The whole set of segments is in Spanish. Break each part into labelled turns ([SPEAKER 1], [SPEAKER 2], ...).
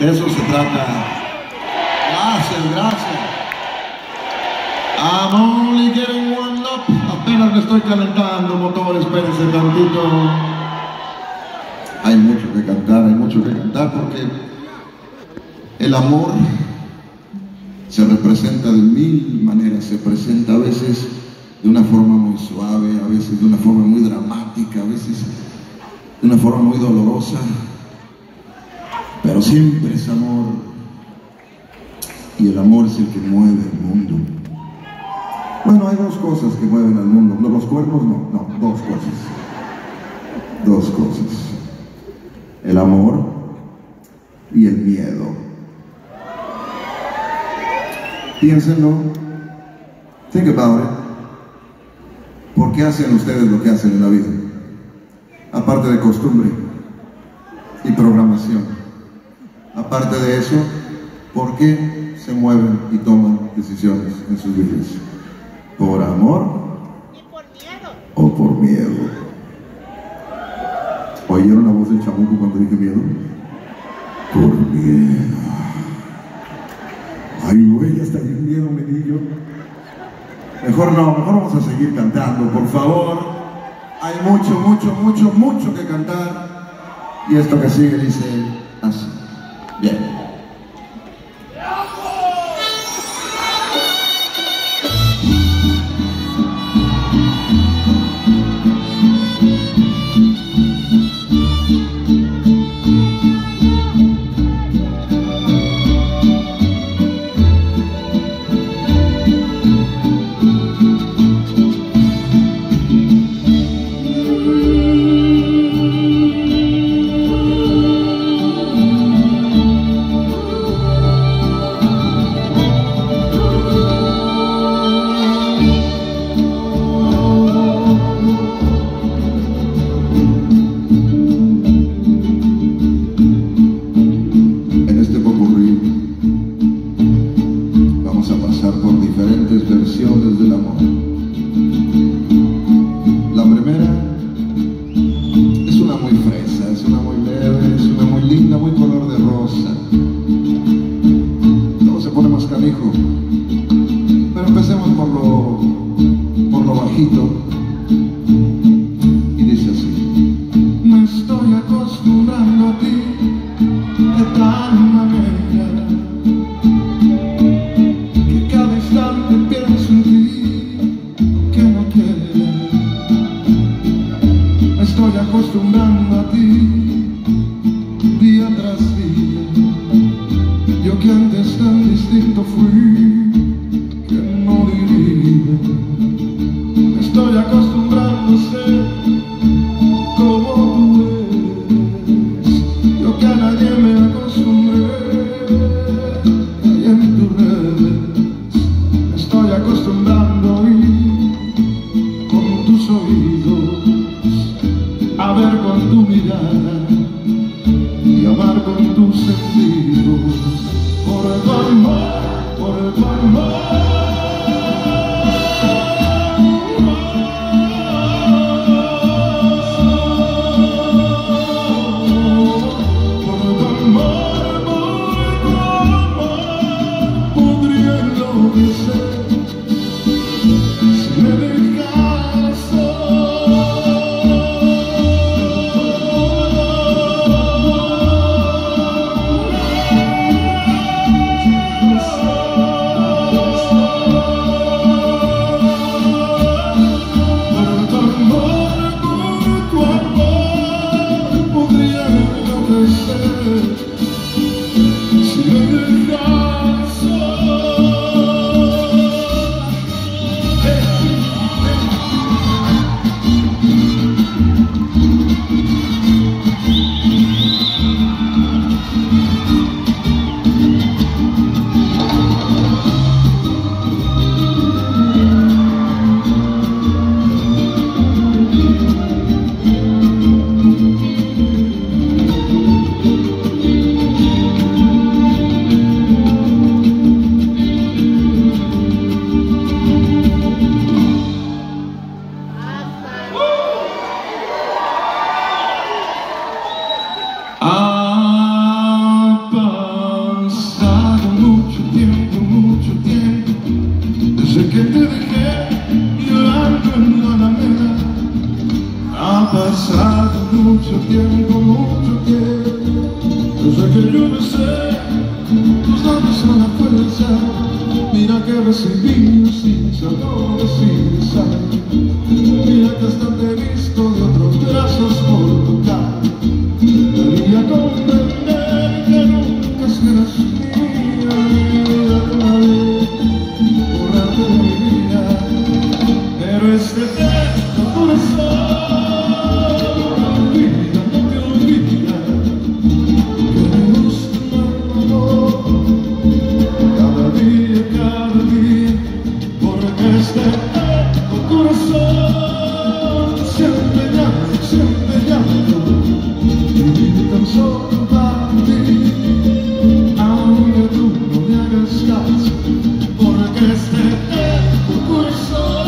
[SPEAKER 1] De eso se trata. Gracias, gracias. I'm only getting warmed up. Apenas me estoy calentando, motores, espérense tantito. Hay mucho que cantar porque el amor se representa de mil maneras. Se presenta a veces de una forma muy suave, a veces de una forma muy dramática, a veces de una forma muy dolorosa, pero siempre es amor, y el amor es el que mueve el mundo. Bueno, hay dos cosas que mueven al mundo, no, los cuernos no, dos cosas, el amor y el miedo. Piénsenlo, think about it. ¿Por qué hacen ustedes lo que hacen en la vida? Aparte de costumbre y programación. Aparte de eso, ¿por qué se mueven y toman decisiones en sus vidas? ¿Por amor?
[SPEAKER 2] ¿Y por miedo?
[SPEAKER 1] ¿O por miedo? ¿Oyeron la voz del chamuco cuando dije miedo? Por miedo. Ay, güey, hasta bien miedo me di yo. Mejor vamos a seguir cantando, por favor. Hay mucho que cantar. Y esto que sigue dice así. Bien. Por diferentes versiones del amor. La primera es una muy fresa, es una muy leve, es una muy linda, muy color de rosa. Luego se pone más canijo, pero empecemos por lo bajito, y dice así: me estoy acostumbrando a ti de tal manera pienso en ti, que no quieres. Me estoy acostumbrando a ti, día tras día. Yo que antes tan distinto fui, que no diría. Me estoy acostumbrando a ser como tú eres. Yo que a nadie me acostumbré. tiempo, mucho tiempo. Desde que yo besé tus labios a la fuerza, mira que recibí sin saber sin saber. Mira que hasta te he visto de otros brazos por tu cara. Debía comprender que nunca serás mía, una vez borrarte de mi vida. Pero este eterno corazón no te olvida, que me gusta tu amor cada día, porque este eterno corazón siempre llama, y tan solo para ti, aunque tú no me hagas caso, porque este eterno corazón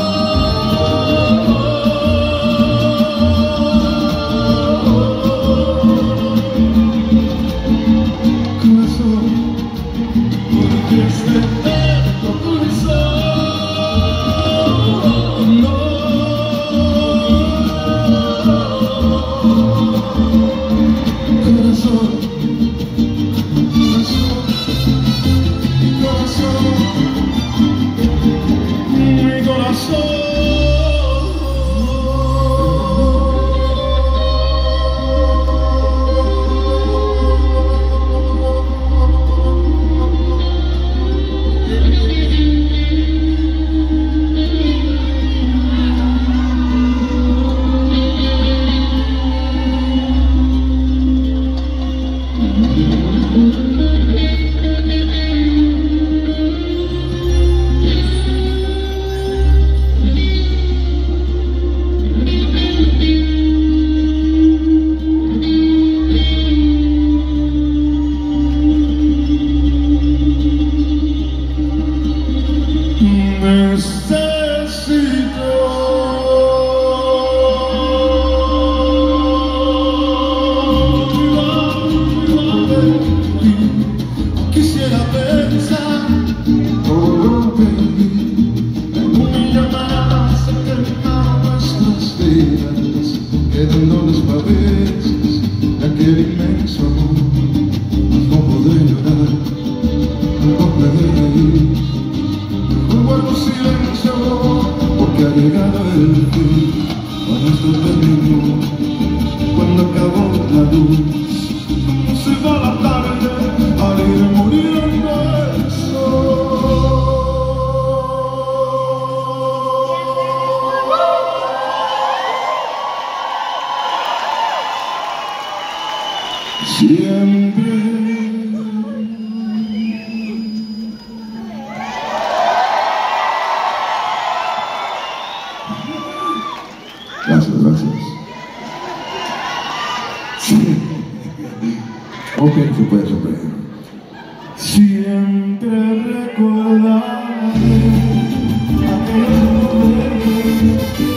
[SPEAKER 1] porque este eterno corazón mi corazón. Quisiera pensar todo lo que vi en una llamada se terminaron nuestras vidas, quedando los paveses de aquel inmenso amor. No podré llorar, no podré reír, no guardo silencio porque ha llegado el fin a nuestro término. Cuando acabó la luz se va la tarde al ir muriendo el sol. Siempre gracias. Sí. Ok, se puede sorprender. Siempre recordaré aquellos momentos